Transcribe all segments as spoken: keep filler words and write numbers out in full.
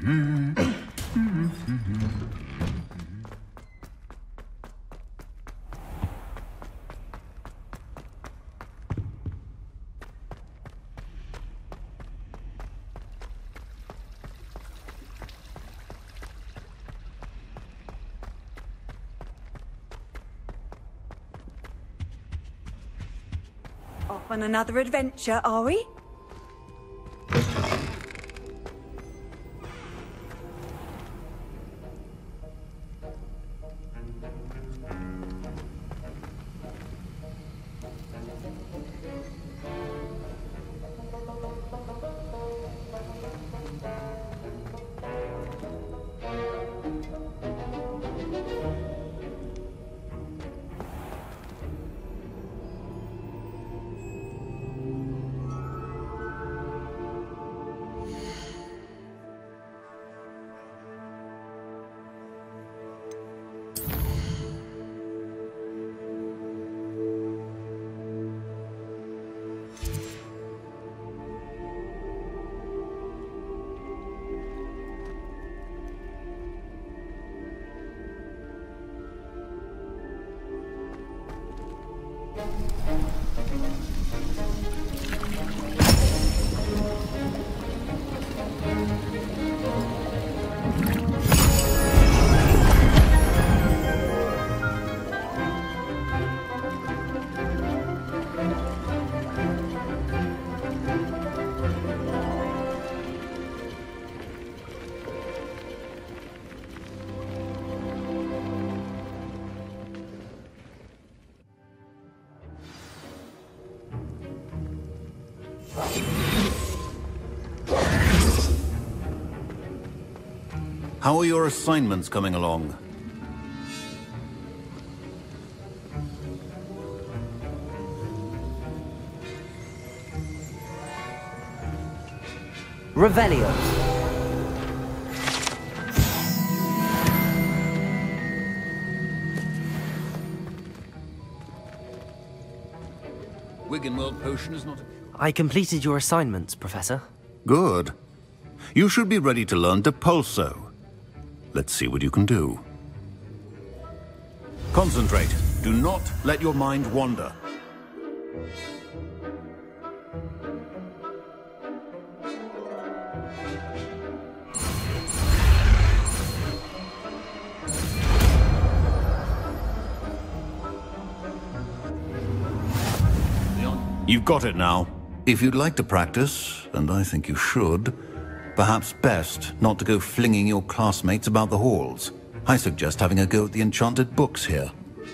Off on another adventure, are we? How are your assignments coming along? Revelio. Wiggenweld potion is not... I completed your assignments, Professor. Good. You should be ready to learn Depulso. Let's see what you can do. Concentrate. Do not let your mind wander. You've got it now. If you'd like to practice, and I think you should, perhaps best not to go flinging your classmates about the halls. I suggest having a go at the enchanted books here.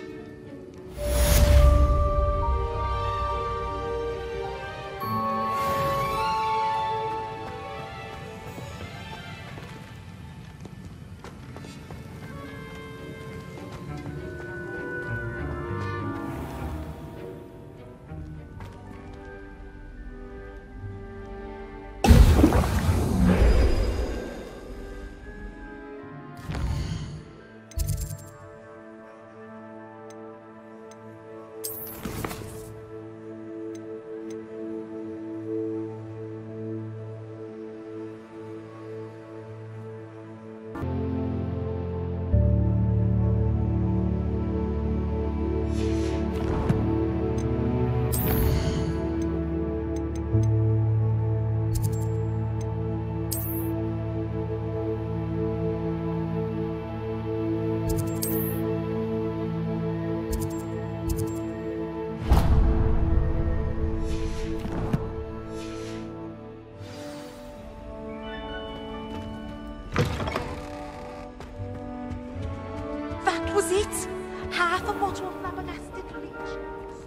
That was it! Half a bottle of flabbergasted leech.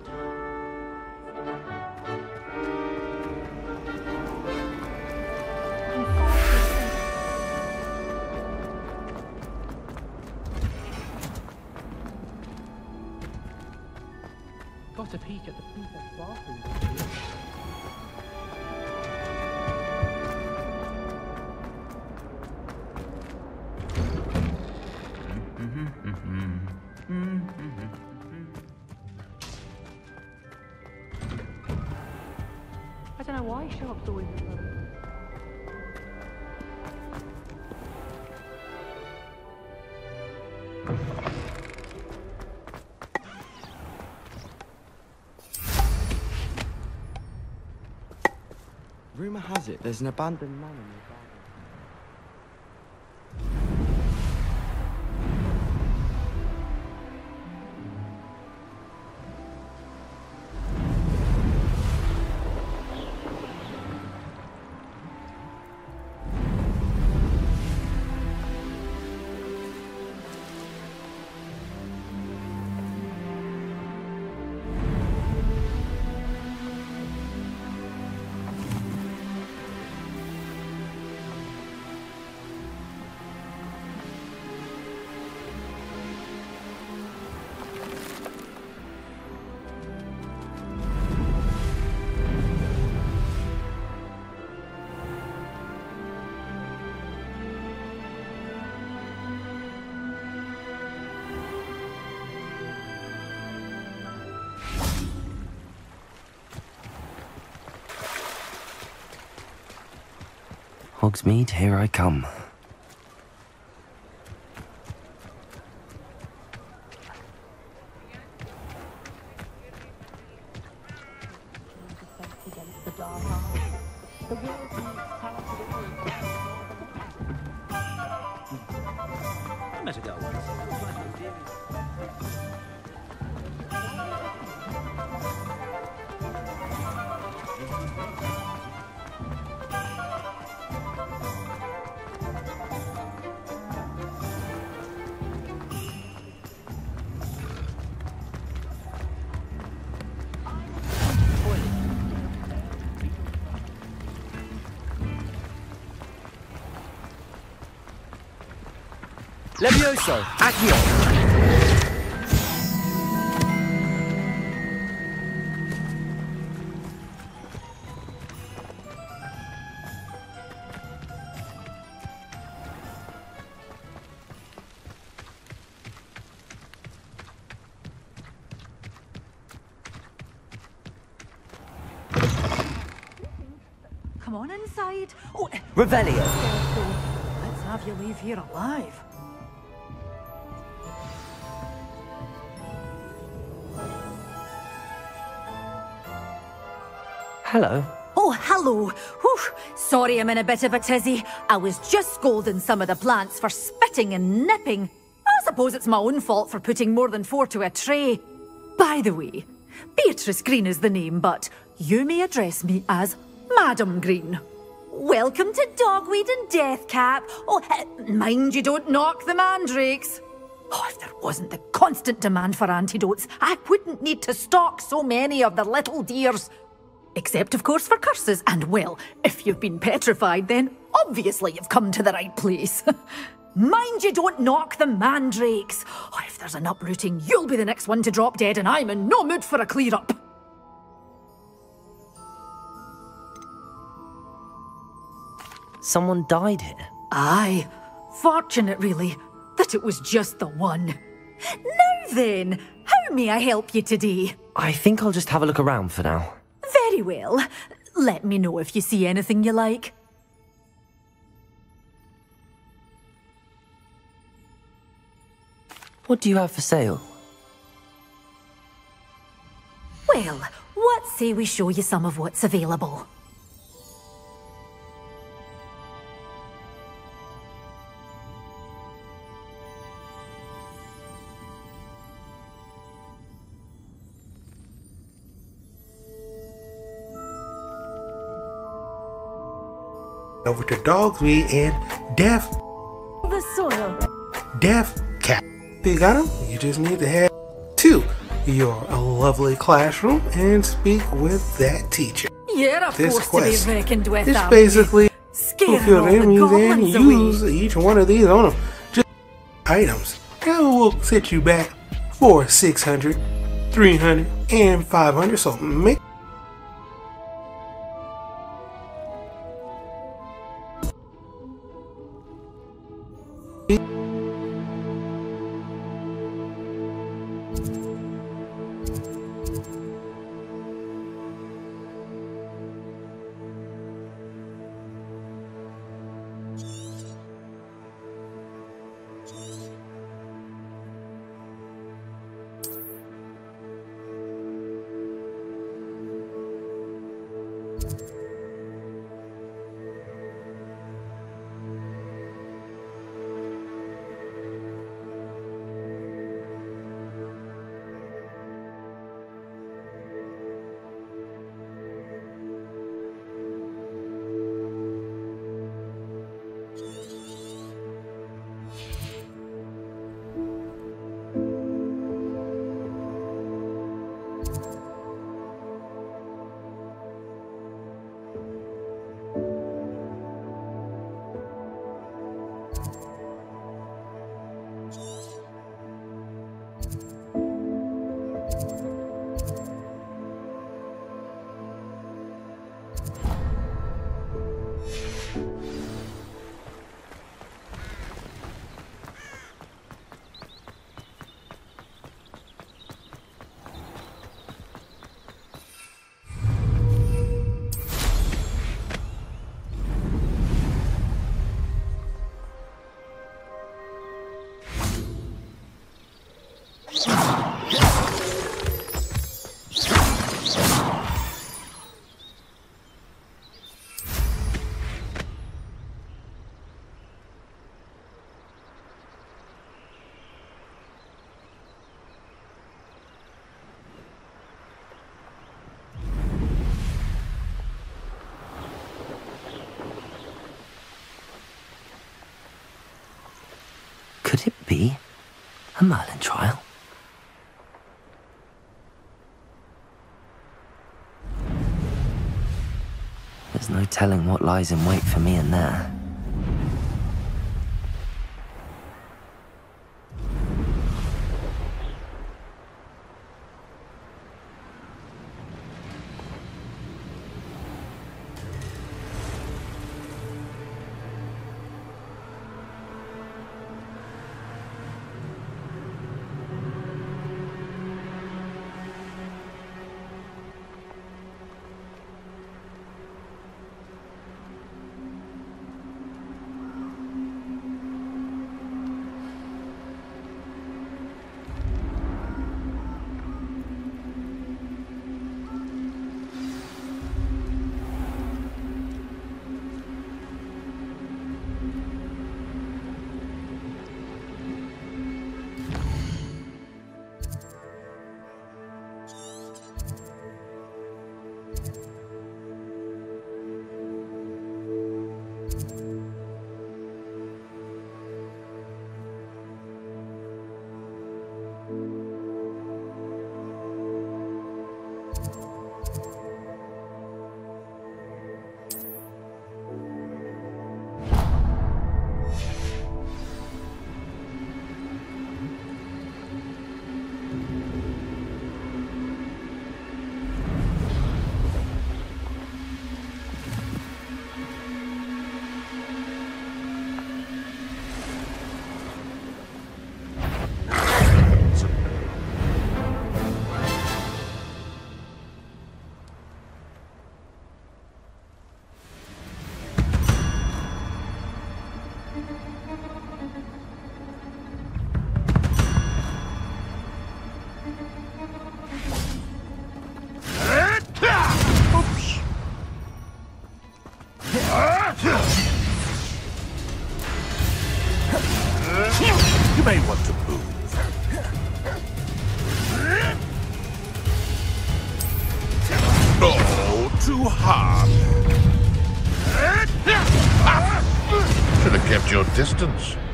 Got a peek at the prefect's bathroom. I don't know why Sharp's always in trouble. Rumor has it there's an abandoned manor nearby. Hogsmeade, here I come. I met a girl once. Levioso, accio! Come on inside. Oh, Revelio! let's have you leave here alive. Hello. Oh, hello. Whew. Sorry I'm in a bit of a tizzy. I was just scolding some of the plants for spitting and nipping. I suppose it's my own fault for putting more than four to a tray. By the way, Beatrice Green is the name, but you may address me as Madam Green. Welcome to Dogweed and Deathcap. Oh, uh, mind you don't knock the mandrakes. Oh, if there wasn't the constant demand for antidotes, I wouldn't need to stock so many of the little dears. Except, of course, for curses. And, well, if you've been petrified, then obviously you've come to the right place. Mind you don't knock the mandrakes. Oh, if there's an uprooting, you'll be the next one to drop dead, and I'm in no mood for a clear-up. Someone died here. Aye. Fortunate, really, that it was just the one. Now then, how may I help you today? I think I'll just have a look around for now. Very well. Let me know if you see anything you like. What do you have for sale? Well, what say we show you some of what's available? Over to Dogsmead and Deaf, The soil. Deaf Cat. You got him? You just need to head to your lovely classroom and speak with that teacher. You're a This force quest to be reckoned with, is aren't you? basically Scaring fulfill all the enemies and goblins use away. each one of these on them. Just items. That will set you back for six hundred, three hundred, and five hundred. So make Could it be a Merlin trial? There's no telling what lies in wait for me in there. You may want to move. Oh, too hard. Should have kept your distance.